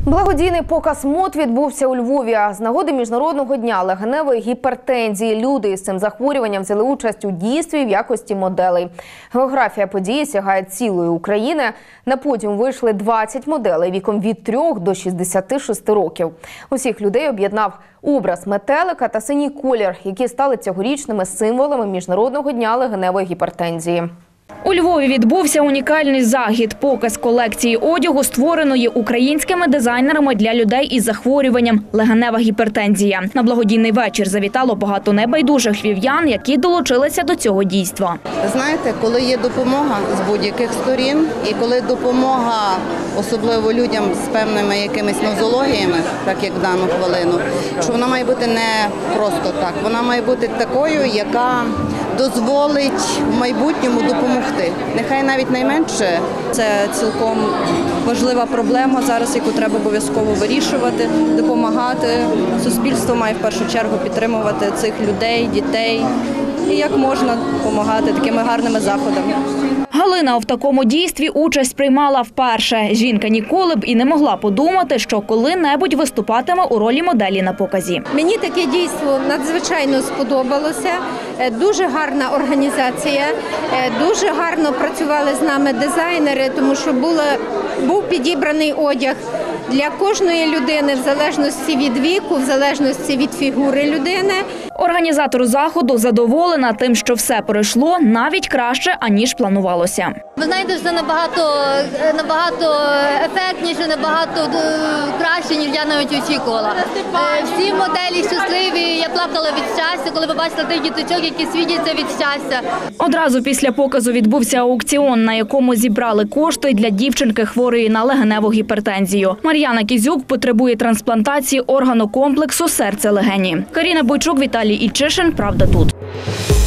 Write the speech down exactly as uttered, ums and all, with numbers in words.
Благодійний показ мод відбувся у Львові. З нагоди Міжнародного дня легеневої гіпертензії люди з цим захворюванням взяли участь у дійстві в якості моделей. Географія події сягає цілої України. На подіум вийшли двадцять моделей віком від трьох до шістдесяти шести років. Усіх людей об'єднав образ метелика та синій колір, які стали цьогорічними символами Міжнародного дня легеневої гіпертензії. У Львові відбувся унікальний захід – показ колекції одягу, створеної українськими дизайнерами для людей із захворюванням – легенева гіпертензія. На благодійний вечір завітало багато небайдужих львів'ян, які долучилися до цього дійства. Знаєте, коли є допомога з будь-яких сторін, і коли допомога, особливо людям з певними якимись нозологіями, так як в дану хвилину, що вона має бути не просто так, вона має бути такою, яка дозволить в майбутньому допомогти. Нехай навіть найменше. Це цілком важлива проблема зараз, яку треба обов'язково вирішувати, допомагати. Суспільство має в першу чергу підтримувати цих людей, дітей. І як можна допомагати такими гарними заходами. Галина в такому дійстві участь приймала вперше. Жінка ніколи б і не могла подумати, що коли-небудь виступатиме у ролі моделі на показі. Мені таке дійство надзвичайно сподобалося. Дуже гарна організація, дуже гарно працювали з нами дизайнери, тому що було, був підібраний одяг для кожної людини в залежності від віку, в залежності від фігури людини. Організатор заходу задоволена тим, що все пройшло навіть краще, аніж планувалося. Ви знаєте, що це набагато, набагато ефектніше, набагато краще, ніж я навіть очікувала. Всі моделі щасливі, я плакала від щастя, коли побачила тих діточок, які світяться від щастя. Одразу після показу відбувся аукціон, на якому зібрали кошти для дівчинки, хворої на легеневу гіпертензію. Мар'яна Кізюк потребує трансплантації органокомплексу серця-легені. Каріна Бойчук, Віталій Ічишин. Правда тут.